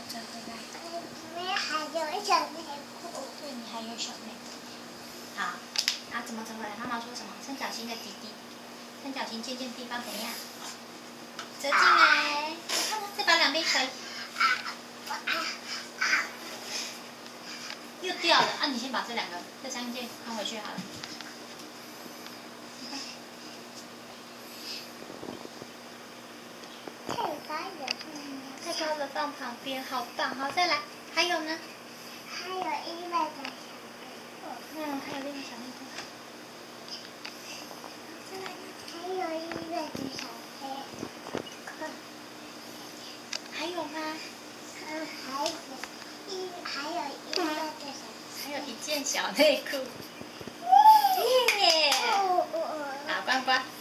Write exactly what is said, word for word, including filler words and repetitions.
再回来。 里面还有小内裤。 对，你还有小内裤。好，啊，怎么折回来？妈妈说什么？三角形的底底，三角形尖尖地方怎样？折进来。你看，再把两边折。又掉了啊！你先把这两个、这三件放回去好了。 太高了， 太高了，放旁边，好棒！好，再来，还有呢？ 还有一百个小内裤。 嗯，还有另一个小内裤。再来呢？ 还有一百个小内裤。 还有吗？ 嗯，还有一，还有一百个小。 还有一件小内裤。耶！好，关关。